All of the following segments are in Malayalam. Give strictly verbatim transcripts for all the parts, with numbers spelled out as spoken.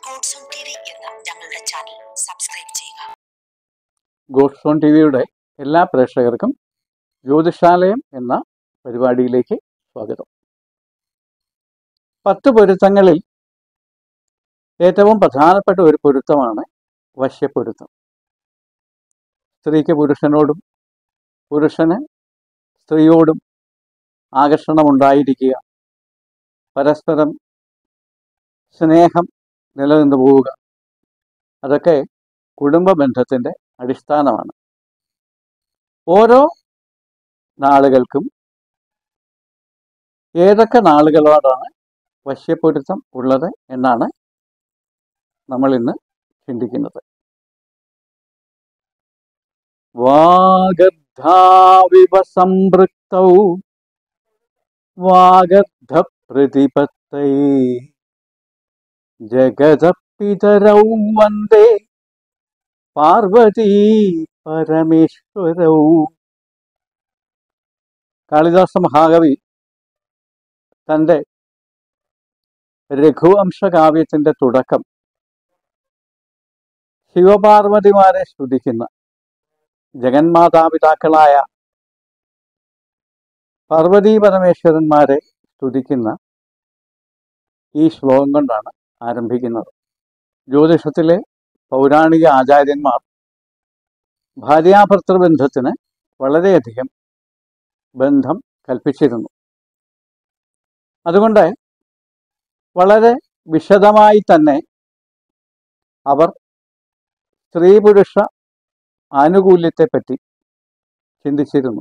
ഗോഡ്സ് ഓൺ ടി വി എന്ന ഞങ്ങളുടെ ചാനൽ സബ്സ്ക്രൈബ് ചെയ്യുക. ഗോഡ്സ് ഓൺ ടി വിയുടെ എല്ലാ പ്രേക്ഷകർക്കും ജ്യോതിഷാലയം എന്ന പരിപാടിയിലേക്ക് സ്വാഗതം. പത്ത് പൊരുത്തങ്ങളിൽ ഏറ്റവും പ്രധാനപ്പെട്ട ഒരു പൊരുത്തമാണ് വശ്യപ്പൊരുത്തം. സ്ത്രീക്ക് പുരുഷനോടും പുരുഷന് സ്ത്രീയോടും ആകർഷണമുണ്ടായിരിക്കുക, പരസ്പരം സ്നേഹം നിലനിന്നു പോവുക, അതൊക്കെ കുടുംബ ബന്ധത്തിൻ്റെ അടിസ്ഥാനമാണ്. ഓരോ നാളുകൾക്കും ഏതൊക്കെ നാളുകളോടാണ് വശ്യപ്പൊരുത്തം ഉള്ളത് എന്നാണ് നമ്മൾ ഇന്ന് ചിന്തിക്കുന്നത്. വാഗർദ്ധാവിവ സംപൃക്തൗ വാഗർദ്ധ പ്രതിപത്തൈ ജഗദപിതരൗ വന്ദേ പാർവതീ പരമേശ്വരൗ. കാളിദാസ മഹാകവി തൻ്റെ രഘുവംശകാവ്യത്തിൻ്റെ തുടക്കം ശിവപാർവതിമാരെ സ്തുതിക്കുന്ന ജഗന്മാതാപിതാക്കളായ പാർവതീ പരമേശ്വരന്മാരെ സ്തുതിക്കുന്ന ഈ ശ്ലോകം കൊണ്ടാണ് ആരംഭിക്കുന്നത്. ജ്യോതിഷത്തിലെ പൗരാണിക ആചാര്യന്മാർ ഭാര്യാഭർത്തൃബന്ധത്തിന് വളരെയധികം ബന്ധം കൽപ്പിച്ചിരുന്നു. അതുകൊണ്ട് വളരെ വിശദമായി തന്നെ അവർ സ്ത്രീ പുരുഷ ആനുകൂല്യത്തെപ്പറ്റി ചിന്തിച്ചിരുന്നു.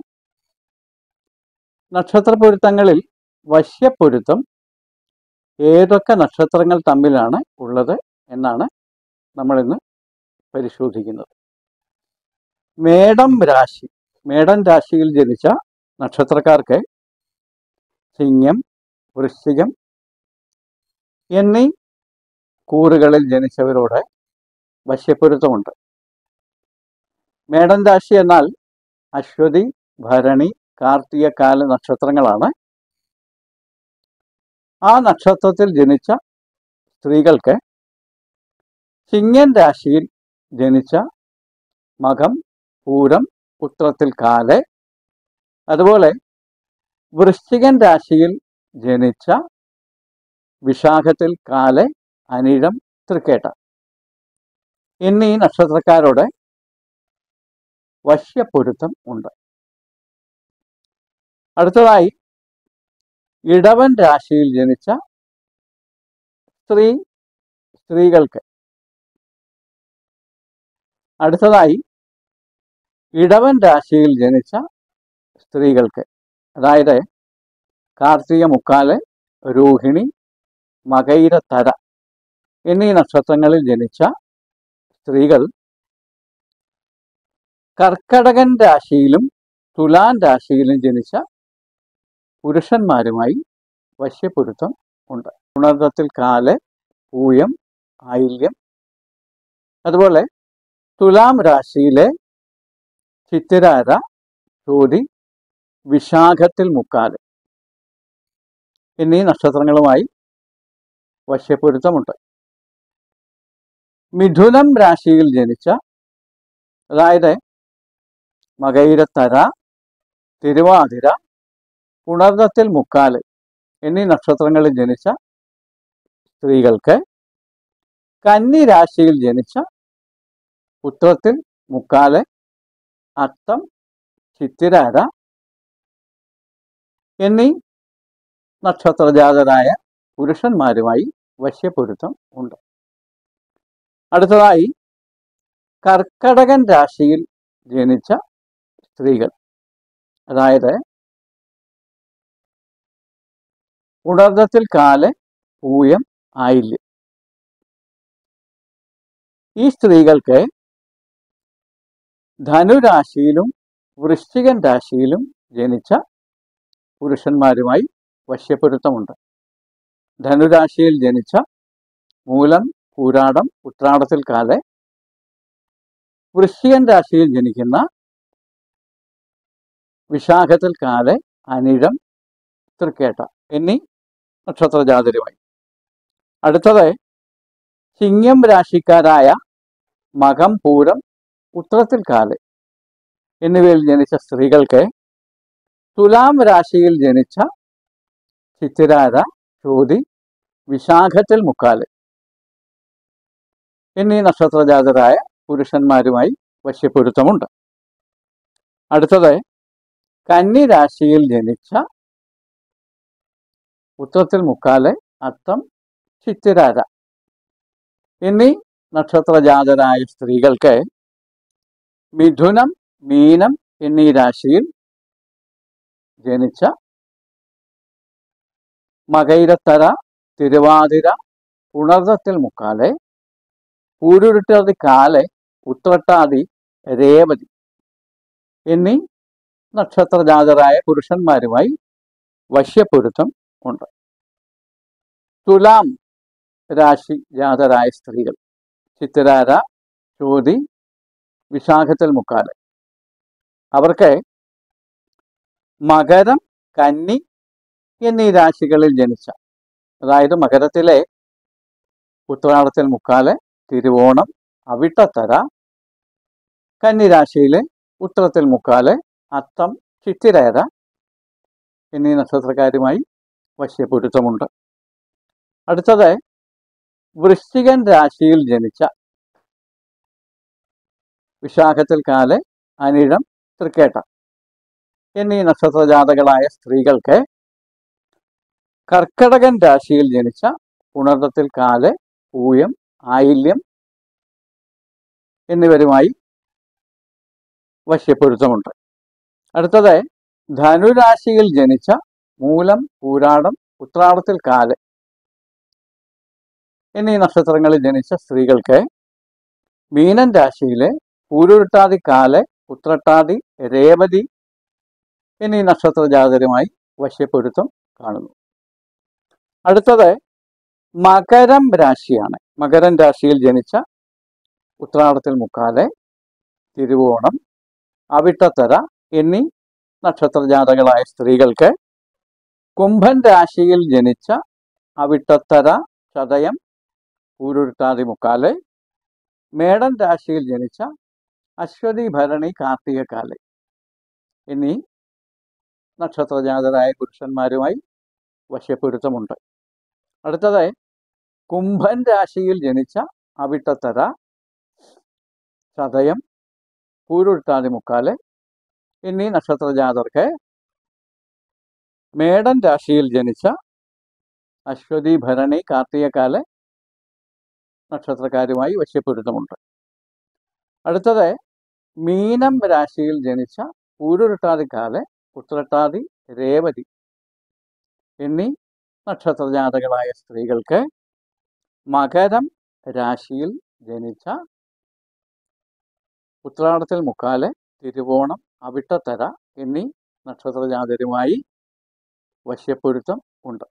നക്ഷത്രപ്പൊരുത്തങ്ങളിൽ വശ്യപ്പൊരുത്തം ഏതൊക്കെ നക്ഷത്രങ്ങൾ തമ്മിലാണ് ഉള്ളത് എന്നാണ് നമ്മളിന്ന് പരിശോധിക്കുന്നത്. മേടം രാശി മേടൻ രാശിയിൽ ജനിച്ച നക്ഷത്രക്കാർക്ക് ചിങ്ങം, വൃശ്ചികം എന്നീ കൂറുകളിൽ ജനിച്ചവരോട് വശ്യപ്പൊരുത്തമുണ്ട്. മേടൻ രാശി എന്നാൽ അശ്വതി, ഭരണി, കാർത്തിക കാല നക്ഷത്രങ്ങളാണ്. ആ നക്ഷത്രത്തിൽ ജനിച്ച സ്ത്രീകൾക്ക് ചിങ്ങൻ രാശിയിൽ ജനിച്ച മകം, പൂരം, ഉത്രത്തിൽ കാല്, അതുപോലെ വൃശ്ചികൻ രാശിയിൽ ജനിച്ച വിശാഖത്തിൽ കാല്, അനിഴം, തൃക്കേട്ട എന്നീ നക്ഷത്രക്കാരോട് വശ്യപ്പൊരുത്തം ഉണ്ട്. അടുത്തതായി ഇടവൻ രാശിയിൽ ജനിച്ച സ്ത്രീ സ്ത്രീകൾക്ക് അടുത്തതായി ഇടവൻ രാശിയിൽ ജനിച്ച സ്ത്രീകൾക്ക് അതായത് കാർത്തിക മുക്കാല്, രോഹിണി, മകയിരത്തര എന്നീ നക്ഷത്രങ്ങളിൽ ജനിച്ച സ്ത്രീകൾ കർക്കടകൻ രാശിയിലും തുലാൻ രാശിയിലും ജനിച്ച പുരുഷന്മാരുമായി വശ്യപ്പൊരുത്തം ഉണ്ട്. പുണർദത്തിൽ കാല്, പൂയം, ആയില്യം, അതുപോലെ തുലാം രാശിയിലെ ചിത്തിരാര, ചോതി, വിശാഖത്തിൽ മുക്കാല് എന്നീ നക്ഷത്രങ്ങളുമായി വശ്യപ്പൊരുത്തമുണ്ട്. മിഥുനം രാശിയിൽ ജനിച്ച അതായത് മകയിരത്തര, തിരുവാതിര, പുണർദത്തിൽ മുക്കാല് എന്നീ നക്ഷത്രങ്ങളിൽ ജനിച്ച സ്ത്രീകൾക്ക് കന്നി രാശിയിൽ ജനിച്ച ഉത്രത്തിൽ മുക്കാല്, അത്തം, ചിത്തിരാര എന്നീ നക്ഷത്രജാതരായ പുരുഷന്മാരുമായി വശ്യപ്പൊരുത്തം ഉണ്ട്. അടുത്തതായി കർക്കടകൻ രാശിയിൽ ജനിച്ച സ്ത്രീകൾ അതായത് പുണർദത്തിൽ കാല്, പൂയം, ആയില്യം ഈ സ്ത്രീകൾക്ക് ധനുരാശിയിലും വൃശ്ചികൻ രാശിയിലും ജനിച്ച പുരുഷന്മാരുമായി വശ്യപ്പൊരുത്തമുണ്ട്. ധനുരാശിയിൽ ജനിച്ച മൂലം, പൂരാടം, ഉത്രാടത്തിൽ കാല്, വൃശ്ചികൻ രാശിയിൽ ജനിക്കുന്ന വിശാഖത്തിൽ കാല്, അനിഴം, തൃക്കേട്ട എന്നീ നക്ഷത്രജാതരുമായി. അടുത്തത് ചിങ്ങം രാശിക്കാരായ മകം, പൂരം, ഉത്രത്തിൽ കാല് എന്നിവയിൽ ജനിച്ച സ്ത്രീകൾക്ക് തുലാം രാശിയിൽ ജനിച്ച ചിത്തിരാര, ചോതി, വിശാഖത്തിൽ മുക്കാല് എന്നീ നക്ഷത്രജാതരായ പുരുഷന്മാരുമായി വശ്യപ്പൊരുത്തമുണ്ട്. അടുത്തത് കന്നി രാശിയിൽ ജനിച്ച ഉത്രത്തിൽ മുക്കാല്, അത്തം, ചിത്തിരാര എന്നീ നക്ഷത്രജാതരായ സ്ത്രീകൾക്ക് മിഥുനം, മീനം എന്നീ രാശിയിൽ ജനിച്ച മകയിരത്തര, തിരുവാതിര, ഉണർത്തത്തിൽ മുക്കാല്, പൂരുരുട്ടാതി കാല്, ഉത്രട്ടാതി, രേവതി എന്നീ നക്ഷത്രജാതരായ പുരുഷന്മാരുമായി വശ്യപ്പൊരുത്തം ഉണ്ട്. തുലാം രാശി ജാതരായ സ്ത്രീകൾ ചിത്തിരാര, ചോതി, വിശാഖത്തിൽ മുക്കാല് അവർക്ക് മകരം, കന്നി എന്നീ രാശികളിൽ ജനിച്ച, അതായത് മകരത്തിലെ ഉത്രാടത്തിൽ മുക്കാല്, തിരുവോണം, അവിട്ടത്തര, കന്നിരാശിയിലെ ഉത്രത്തിൽ മുക്കാല്, അത്തം, ചിത്തിരേര എന്നീ നക്ഷത്രക്കാരുമായി വശ്യപ്പൊരുത്തമുണ്ട്. അടുത്തത് വൃശ്ചികൻ രാശിയിൽ ജനിച്ച വിശാഖത്തിൽ കാല്, അനിഴം, തൃക്കേട്ട എന്നീ നക്ഷത്രജാതകളായ സ്ത്രീകൾക്ക് കർക്കടകൻ രാശിയിൽ ജനിച്ച ഉണർത്തത്തിൽ കാല്, പൂയം, ആയില്യം എന്നിവരുമായി വശ്യപ്പൊരുത്തമുണ്ട്. അടുത്തത് ധനുരാശിയിൽ ജനിച്ച മൂലം, പൂരാടം, ഉത്രാടത്തിൽ കാല് എന്നീ നക്ഷത്രങ്ങളിൽ ജനിച്ച സ്ത്രീകൾക്ക് മീനൻ രാശിയിലെ പൂരുരുട്ടാതി കാല്, ഉത്രട്ടാതി, രേവതി എന്നീ നക്ഷത്രജാതരുമായി വശ്യപ്പൊരുത്തം കാണുന്നു. അടുത്തത് മകരം രാശിയാണ്. മകരം രാശിയിൽ ജനിച്ച ഉത്രാടത്തിൽ മുക്കാല്, തിരുവോണം, അവിട്ടത്തര എന്നീ നക്ഷത്രജാതകളായ സ്ത്രീകൾക്ക് കുംഭൻ രാശിയിൽ ജനിച്ച അവിട്ടത്തര, ചതയം, പൂരുരുട്ടാതി മുക്കാല്, മേടൻ രാശിയിൽ ജനിച്ച അശ്വതി, ഭരണി, കാർത്തികക്കാല് എന്നീ നക്ഷത്രജാതരായ പുരുഷന്മാരുമായി വശ്യപ്പൊരുത്തമുണ്ട്. അടുത്തത് കുംഭൻ രാശിയിൽ ജനിച്ച അവിട്ടത്തര, ചതയം, പൂരുരുട്ടാതി മുക്കാല് എന്നീ നക്ഷത്രജാതർക്ക് മേടൻ രാശിയിൽ ജനിച്ച അശ്വതി, ഭരണി, കാർത്തികക്കാല് നക്ഷത്രക്കാരുമായി വശ്യപ്പൊരുത്തമുണ്ട്. അടുത്തത് മീനം രാശിയിൽ ജനിച്ച പൂരുരുട്ടാതി കാല്, ഉത്രട്ടാതി, രേവതി എന്നീ നക്ഷത്രജാതകളായ സ്ത്രീകൾക്ക് മകരം രാശിയിൽ ജനിച്ച ഉത്രാടത്തിൽ മുക്കാല്, തിരുവോണം, അവിട്ടത്തര എന്നീ നക്ഷത്രജാതരുമായി വശ്യപ്പൊരുത്തം ഉണ്ട്.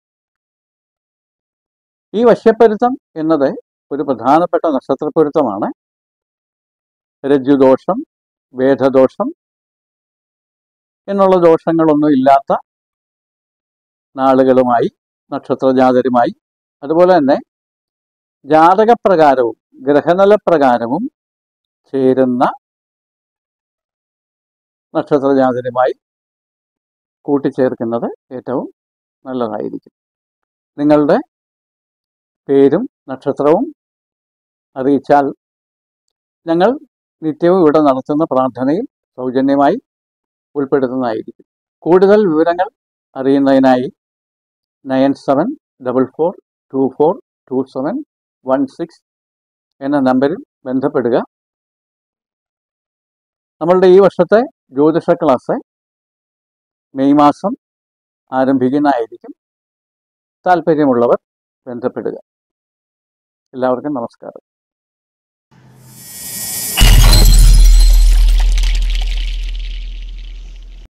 ഈ വശ്യപ്പൊരുത്തം എന്നത് ഒരു പ്രധാനപ്പെട്ട നക്ഷത്രപ്പൊരുത്തമാണ്. രജ്ജുദോഷം, വേദദോഷം എന്നുള്ള ദോഷങ്ങളൊന്നും ഇല്ലാത്ത നാളുകളുമായി, നക്ഷത്രജാതരുമായി, അതുപോലെ തന്നെ ജാതകപ്രകാരവും ഗ്രഹനിലപ്രകാരവും ചേരുന്ന നക്ഷത്രജാതരുമായി കൂട്ടിച്ചേർക്കുന്നത് ഏറ്റവും നല്ലതായിരിക്കും. നിങ്ങളുടെ പേരും നക്ഷത്രവും അറിയിച്ചാൽ ഞങ്ങൾ നിത്യവും ഇവിടെ നടത്തുന്ന പ്രാർത്ഥനയിൽ സൗജന്യമായി ഉൾപ്പെടുത്തുന്നതായിരിക്കും. കൂടുതൽ വിവരങ്ങൾ അറിയുന്നതിനായി nine seven double four two four two seven one six എന്ന നമ്പറിൽ ബന്ധപ്പെടുക. നമ്മളുടെ ഈ വർഷത്തെ ജ്യോതിഷ ക്ലാസ് മെയ് മാസം ആരംഭിക്കുന്നതായിരിക്കും. താല്പര്യമുള്ളവർ ബന്ധപ്പെടുക. എല്ലാവർക്കും നമസ്കാരം.